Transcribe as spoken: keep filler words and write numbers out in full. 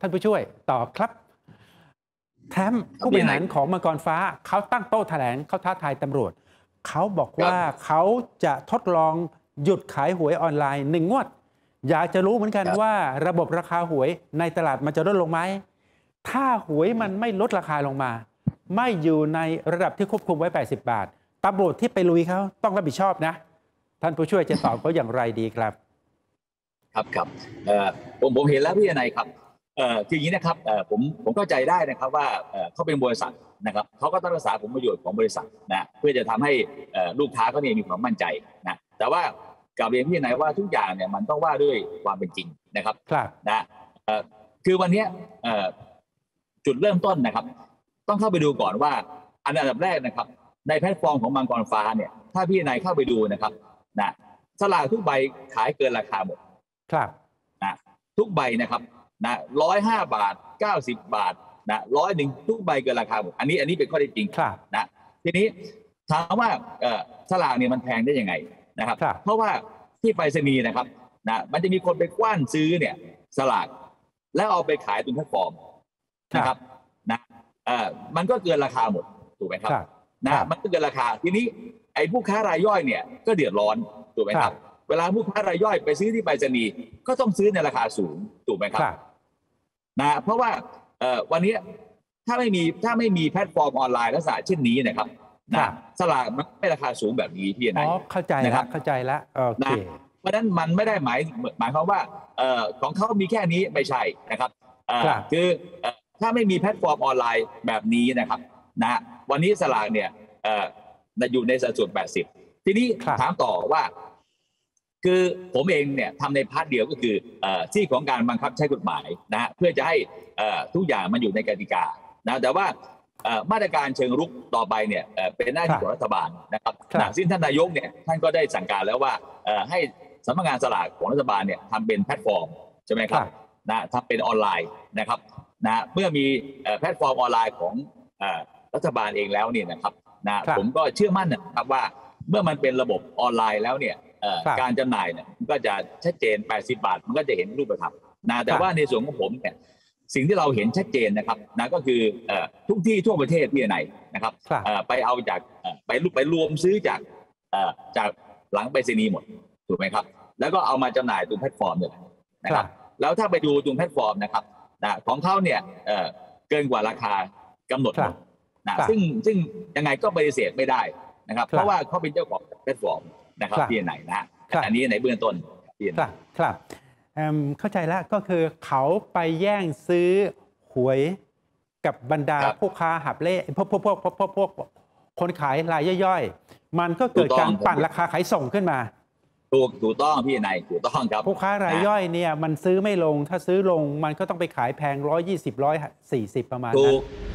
ท่านผู้ช่วยต่อครับแถมผู้บริหารของมังกรฟ้าเขาตั้งโต๊ะแถลงเขาท้าทายตำรวจเขาบอกว่าเขาจะทดลองหยุดขายหวยออนไลน์หนึ่งงวดอยากจะรู้เหมือนกันว่าระบบราคาหวยในตลาดมันจะลดลงไหมถ้าหวยมันไม่ลดราคาลงมาไม่อยู่ในระดับที่ควบคุมไว้แปดสิบบาทตำรวจที่ไปลุยเขาต้องรับผิดชอบนะท่านผู้ช่วยจะตอบเขาอย่างไรดีครับครับครับผมผมเห็นแล้วพี่นายครับคืออย่างนี้นะครับผมผมเข้าใจได้นะครับว่าเขาเป็นบริษัทนะครับเขาก็ต้องรักษาผลประโยชน์ของบริษัทนะเพื่อจะทำให้ลูกค้าเขาเนี่ยมีความมั่นใจนะแต่ว่ากับเรียนพี่นายว่าทุกอย่างเนี่ยมันต้องว่าด้วยความเป็นจริงนะครับนะคือวันนี้จุดเริ่มต้นนะครับต้องเข้าไปดูก่อนว่าอันดับแรกนะครับในแพลตฟอร์มของมังกรฟ้าเนี่ยถ้าพี่นายเข้าไปดูนะครับนะสลากทุกใบขายเกินราคาหมดครับนะทุกใบนะครับนะร้อยห้าบาทเก้าสิบบาทนะร้อยหนึ่งทุกใบเกินราคาหมดอันนี้อันนี้เป็นข้อเท็จจริงนะทีนี้ถามว่าสลากเนี่ยมันแพงได้ยังไงนะครับเพราะว่าที่ไปรษณีย์นะครับนะมันจะมีคนไปกว้านซื้อเนี่ยสลากแล้วเอาไปขายตรงแพลตฟอร์มนะครับนะเอ่อมันก็เกินราคาหมดถูกไหมครับนะมันก็เกินราคาทีนี้ไอ้ผู้ค้ารายย่อยเนี่ยก็เดือดร้อนถูกไหมครับเวลาผู้ค้ารายย่อยไปซื้อที่ไปรษณีย์ก็ต้องซื้อในราคาสูงถูกไหมครับนะเพราะว่าเอ่อวันนี้ถ้าไม่มีถ้าไม่มีแพลตฟอร์มออนไลน์ลักษณะเช่นนี้นะครับนะสลากมันไม่ราคาสูงแบบนี้พี่นายอ๋อเข้าใจแล้วเข้าใจแล้วโอเคเพราะฉะนั้นมันไม่ได้หมายหมายความว่าเอ่อของเขามีแค่นี้ไม่ใช่นะครับเอ่อคือถ้าไม่มีแพลตฟอร์มออนไลน์แบบนี้นะครับนะวันนี้สลากเนี่ยเอ่ออยู่ในสัดส่วนแปดสิบทีนี้ถามต่อว่าคือผมเองเนี่ยทำในพาร์ทเดียวก็คือที่ของการบังคับใช้กฎหมายนะฮะเพื่อจะให้ทุกอย่างมันอยู่ในกติกานะแต่ว่ามาตรการเชิงรุกต่อไปเนี่ยเป็นหน้าที่ของรัฐบาลนะครับซึ่งท่านนายกเนี่ยท่านก็ได้สั่งการแล้วว่าให้สำนักงานสลากของรัฐบาลเนี่ยทำเป็นแพลตฟอร์มใช่ไหมครับนะทำเป็นออนไลน์นะครับนะเมื่อมีแพลตฟอร์มออนไลน์ของรัฐบาลเองแล้วเนี่ยนะครับนะผมก็เชื่อมั่นนะครับว่าเมื่อมันเป็นระบบออนไลน์แล้วเนี่ยการจำหน่ายเนี่ยมันก็จะชัดเจนแปดสิบบาทมันก็จะเห็นรูปธรรมนะแต่ว่าในส่วนของผมเนี่ยสิ่งที่เราเห็นชัดเจนนะครับนะก็คือทุกที่ทั่วประเทศพี่ไหนนะครับไปเอาจากไปรูปไปรวมซื้อจากจากหลังไปรษณีย์หมดถูกไหมครับแล้วก็เอามาจำหน่ายตรงแพลตฟอร์มเนี่ยนะครับแล้วถ้าไปดูตรงแพลตฟอร์มนะครับนะของเขาเนี่ยเกินกว่าราคากำหนดนะซึ่งซึ่งยังไงก็ปฏิเสธไม่ได้นะครับเพราะว่าเขาเป็นเจ้าของแพลตฟอร์มนะครับที่ไหนนะอันนี้ในเบื้องต้นครับครับเข้าใจแล้วก็คือเขาไปแย่งซื้อหวยกับบรรดาผู้ค้าหับเล่พวกพวกพวกพวกพวกคนขายรายย่อยๆมันก็เกิดการปั่นราคาขายส่งขึ้นมาถูกถูกต้องพี่นายถูกต้องครับผู้ค้ารายย่อยเนี่ยมันซื้อไม่ลงถ้าซื้อลงมันก็ต้องไปขายแพงร้อยยี่สิบร้อยสี่สิบประมาณนั้น